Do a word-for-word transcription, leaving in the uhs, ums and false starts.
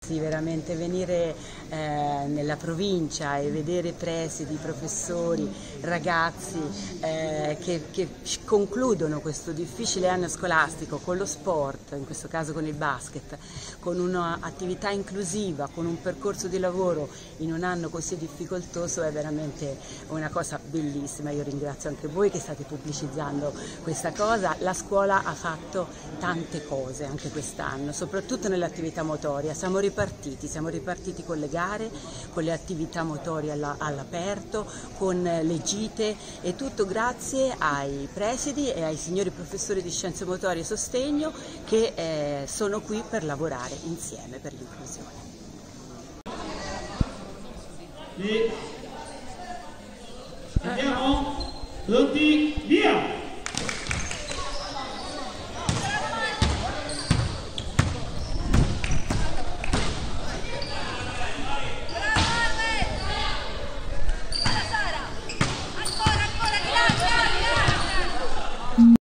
Sì, veramente venire eh, nella provincia e vedere presidi, professori, ragazzi eh, che, che concludono questo difficile anno scolastico con lo sport, in questo caso con il basket, con un'attività inclusiva, con un percorso di lavoro in un anno così difficoltoso è veramente una cosa bellissima. Io ringrazio anche voi che state pubblicizzando questa cosa. La scuola ha fatto tante cose anche quest'anno, soprattutto nell'attività motoria. Siamo ripartiti, siamo ripartiti con le gare, con le attività motorie all'aperto, con le gite e tutto grazie ai presidi e ai signori professori di scienze motorie e sostegno che eh, sono qui per lavorare insieme per l'inclusione. Andiamo? Tutti via!